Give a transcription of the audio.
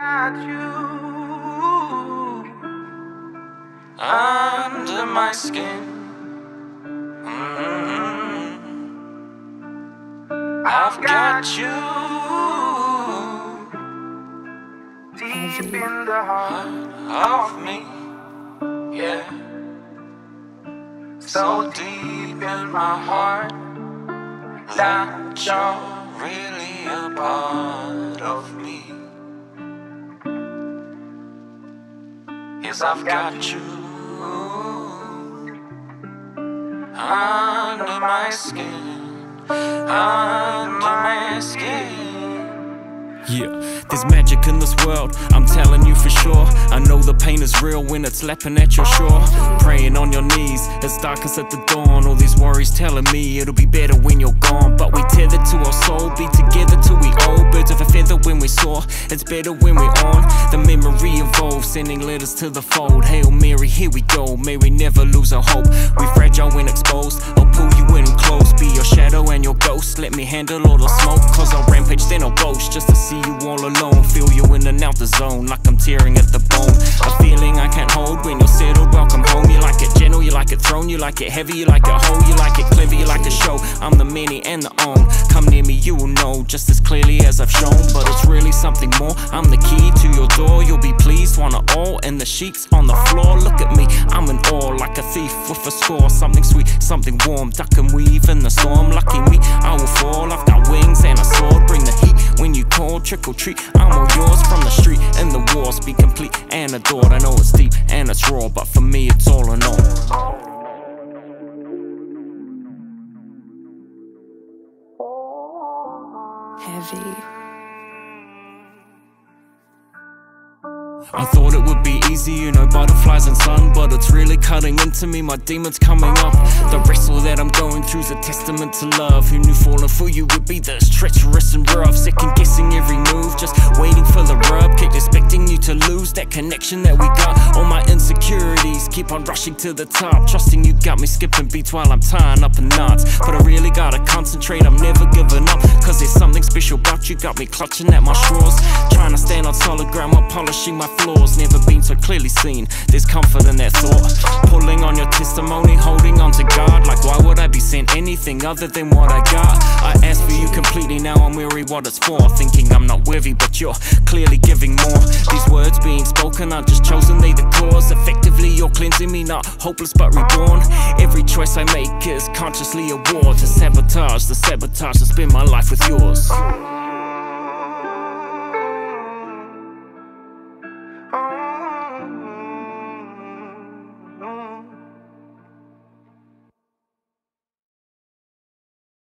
Got you under my skin. I've got you deep in the heart of me, yeah. So deep in my heart that you're really a part of me. Yes, I've got you under my skin, under my skin. Yeah, there's magic in this world, I'm telling you for sure. I know the pain is real when it's lapping at your shore. Praying on your knees, as dark as at the dawn. All these worries telling me it'll be better when you're gone. But we tethered to our soul, be together till we old. Birds of a feather when we soar, it's better when we're on. The memory evolves, sending letters to the fold. Hail Mary, here we go, may we never lose our hope. We fragile when exposed, I'll pull you in close. Be your shadow and your ghost, let me handle all the smoke. Cause I'll rampage, then I'll boast, just to see you all alone. Feel you in and out the zone, like I'm tearing at the bone. A feeling I can't hold when you're settled, welcome home. You like it gentle, you like it thrown, you like it heavy, you like it whole. You like it clever, you like a show, I'm the many and the own. Come near me, you will know, just as clearly as I've shown. But it's really something more, I'm the key to your door. You'll be pleased, want it all, and the sheets on the floor. Look at me, I'm in awe, like a thief with a score. Something sweet, something warm, duck and weave in the storm. Lucky me, I will fall, I've got wings and a sword. Bring the heat when you call, trick or treat, I'm all yours. From the street and the walls, be complete and adored. I know it's deep and it's raw, but for me it's all in all. Heavy. I thought it would be easy, you know, butterflies and sun. But it's really cutting into me, my demons coming up. The wrestle that I'm going through's a testament to love. Who knew falling for you would be this treacherous and rough? Second guessing every move, just waiting for the rub. Kept expecting you to lose that connection that we got. All my insecurities keep on rushing to the top. Trusting you got me skipping beats while I'm tying up in knots. But I really gotta concentrate, I'm never giving up. Cause there's something special about you, got me clutching at my straws. Trying to stand on solid ground while polishing my flaws. Never been so clearly seen, there's comfort in that thought. Pulling on your testimony, holding on to God. Like why would I be sent anything other than what I got? I asked for you completely, now I'm weary what it's for. Thinking I'm not worthy, but you're clearly giving more. These words being spoken are just chosen, they the cause. Effectively you're cleansing me, not hopeless but reborn. Every choice I make is consciously a war to sabotage the sabotage, to spend my life with yours.